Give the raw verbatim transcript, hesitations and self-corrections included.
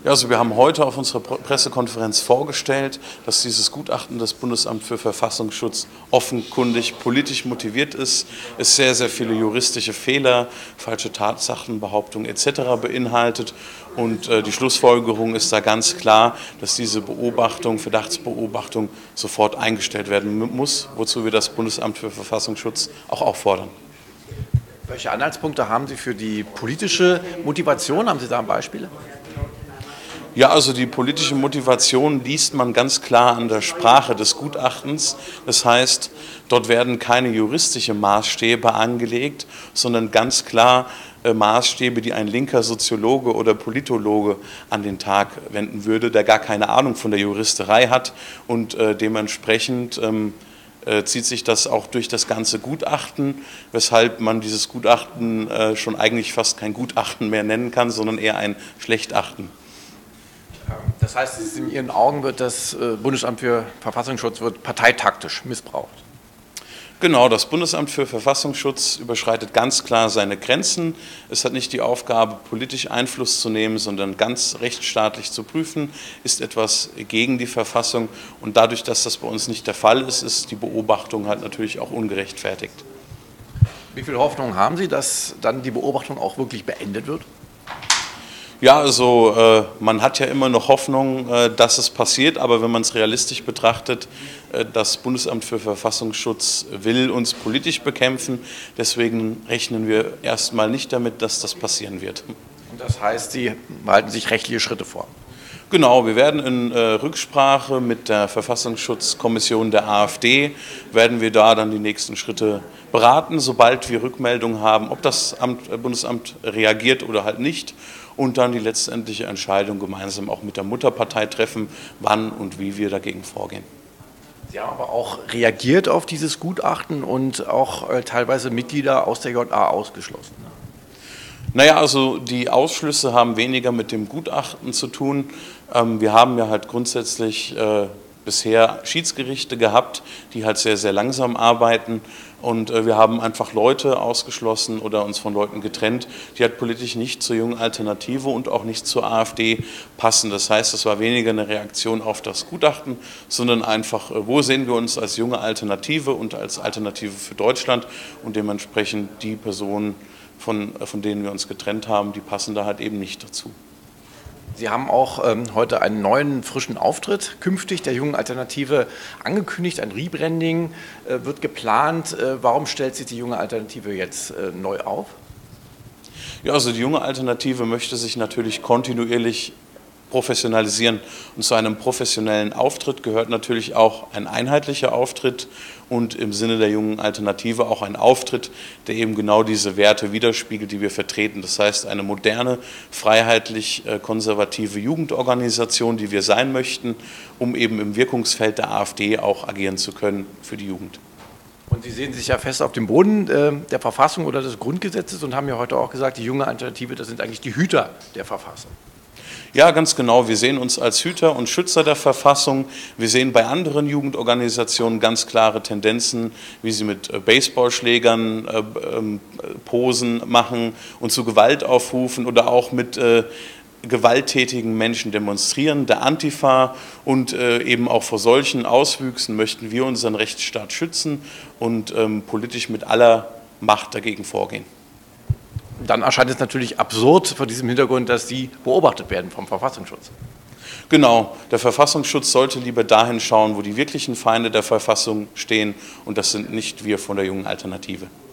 Ja, also wir haben heute auf unserer Pressekonferenz vorgestellt, dass dieses Gutachten des Bundesamts für Verfassungsschutz offenkundig politisch motiviert ist, es sehr, sehr viele juristische Fehler, falsche Tatsachenbehauptungen et cetera beinhaltet. Und äh, die Schlussfolgerung ist da ganz klar, dass diese Beobachtung, Verdachtsbeobachtung sofort eingestellt werden muss, wozu wir das Bundesamt für Verfassungsschutz auch auffordern. Welche Anhaltspunkte haben Sie für die politische Motivation? Haben Sie da Beispiele? Ja, also die politische Motivation liest man ganz klar an der Sprache des Gutachtens. Das heißt, dort werden keine juristischen Maßstäbe angelegt, sondern ganz klar äh, Maßstäbe, die ein linker Soziologe oder Politologe an den Tag wenden würde, der gar keine Ahnung von der Juristerei hat und äh, dementsprechend ähm, äh, zieht sich das auch durch das ganze Gutachten, weshalb man dieses Gutachten äh, schon eigentlich fast kein Gutachten mehr nennen kann, sondern eher ein Schlechter. Das heißt, in Ihren Augen wird das Bundesamt für Verfassungsschutz wird parteitaktisch missbraucht? Genau, das Bundesamt für Verfassungsschutz überschreitet ganz klar seine Grenzen. Es hat nicht die Aufgabe, politisch Einfluss zu nehmen, sondern ganz rechtsstaatlich zu prüfen, ist etwas gegen die Verfassung. Und dadurch, dass das bei uns nicht der Fall ist, ist die Beobachtung halt natürlich auch ungerechtfertigt. Wie viel Hoffnung haben Sie, dass dann die Beobachtung auch wirklich beendet wird? Ja, also äh, man hat ja immer noch Hoffnung, äh, dass es passiert, aber wenn man es realistisch betrachtet, äh, das Bundesamt für Verfassungsschutz will uns politisch bekämpfen, deswegen rechnen wir erstmal nicht damit, dass das passieren wird. Und das heißt, Sie behalten sich rechtliche Schritte vor? Genau, wir werden in äh, Rücksprache mit der Verfassungsschutzkommission der AfD, werden wir da dann die nächsten Schritte beraten, sobald wir Rückmeldungen haben, ob das Amt, äh, Bundesamt reagiert oder halt nicht. Und dann die letztendliche Entscheidung gemeinsam auch mit der Mutterpartei treffen, wann und wie wir dagegen vorgehen. Sie haben aber auch reagiert auf dieses Gutachten und auch äh, teilweise Mitglieder aus der J A ausgeschlossen. Ne? Naja, also die Ausschlüsse haben weniger mit dem Gutachten zu tun. Ähm, wir haben ja halt grundsätzlich äh, bisher Schiedsgerichte gehabt, die halt sehr, sehr langsam arbeiten. Und äh, wir haben einfach Leute ausgeschlossen oder uns von Leuten getrennt, die halt politisch nicht zur Jungen Alternative und auch nicht zur AfD passen. Das heißt, es war weniger eine Reaktion auf das Gutachten, sondern einfach, äh, wo sehen wir uns als junge Alternative und als Alternative für Deutschland, und dementsprechend die Personen, von, äh, von denen wir uns getrennt haben, die passen da halt eben nicht dazu. Sie haben auch ähm, heute einen neuen, frischen Auftritt künftig der Jungen Alternative angekündigt. Ein Rebranding äh, wird geplant. Äh, warum stellt sich die Junge Alternative jetzt äh, neu auf? Ja, also die Junge Alternative möchte sich natürlich kontinuierlich professionalisieren. Und zu einem professionellen Auftritt gehört natürlich auch ein einheitlicher Auftritt und im Sinne der Jungen Alternative auch ein Auftritt, der eben genau diese Werte widerspiegelt, die wir vertreten. Das heißt, eine moderne, freiheitlich-konservative Jugendorganisation, die wir sein möchten, um eben im Wirkungsfeld der AfD auch agieren zu können für die Jugend. Und Sie sehen sich ja fest auf dem Boden äh, der Verfassung oder des Grundgesetzes und haben ja heute auch gesagt, die Junge Alternative, das sind eigentlich die Hüter der Verfassung. Ja, ganz genau. Wir sehen uns als Hüter und Schützer der Verfassung. Wir sehen bei anderen Jugendorganisationen ganz klare Tendenzen, wie sie mit Baseballschlägern äh, äh, Posen machen und zu Gewalt aufrufen oder auch mit äh, gewalttätigen Menschen demonstrieren, der Antifa, und äh, eben auch vor solchen Auswüchsen möchten wir unseren Rechtsstaat schützen und ähm, politisch mit aller Macht dagegen vorgehen. Dann erscheint es natürlich absurd vor diesem Hintergrund, dass Sie beobachtet werden vom Verfassungsschutz. Genau, der Verfassungsschutz sollte lieber dahin schauen, wo die wirklichen Feinde der Verfassung stehen, und das sind nicht wir von der Jungen Alternative.